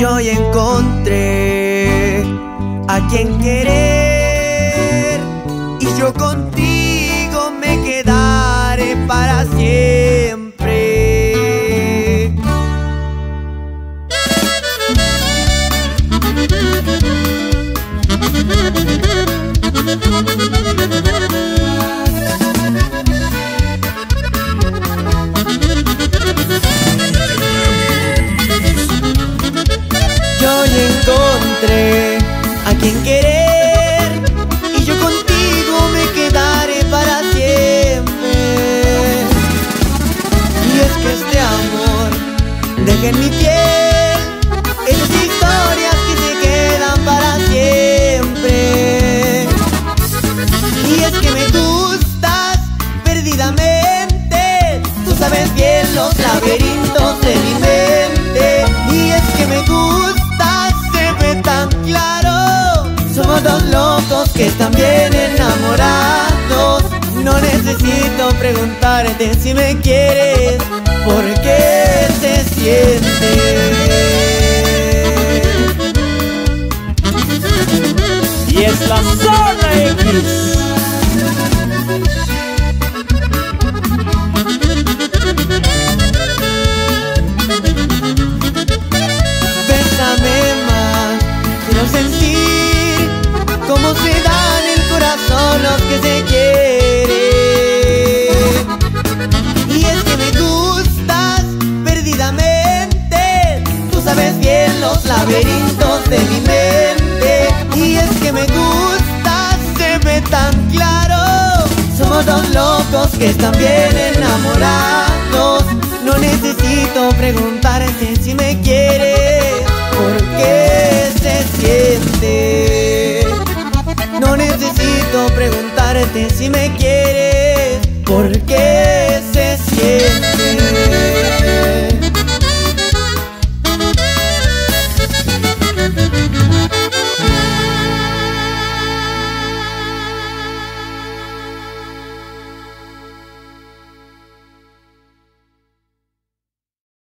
Yo ya encontré a quien querer y yo contigo me quedaré para siempre. Yo ya encontré a quien querer y yo contigo me quedaré para siempre. Y es que este amor deja en mi piel esas historias que se quedan para siempre. Y es que me gustas perdidamente, tú sabes bien los laberintos de mi mente. Y es que me gustas, se ve tan claro, somos dos locos que están bien enamorados. No necesito preguntarte si me quieres, porque se siente. Y es la Zona X. Bésame más, quiero sentir cómo se dan el corazón los que se quieren. Y es que me gustas perdidamente, tú sabes bien los laberintos de mi mente. Y es que me gustas, se ve tan claro, somos dos locos que están bien enamorados. No necesito preguntarte si me quieres, porque se siente. No necesito preguntarte si me quieres, porque se siente.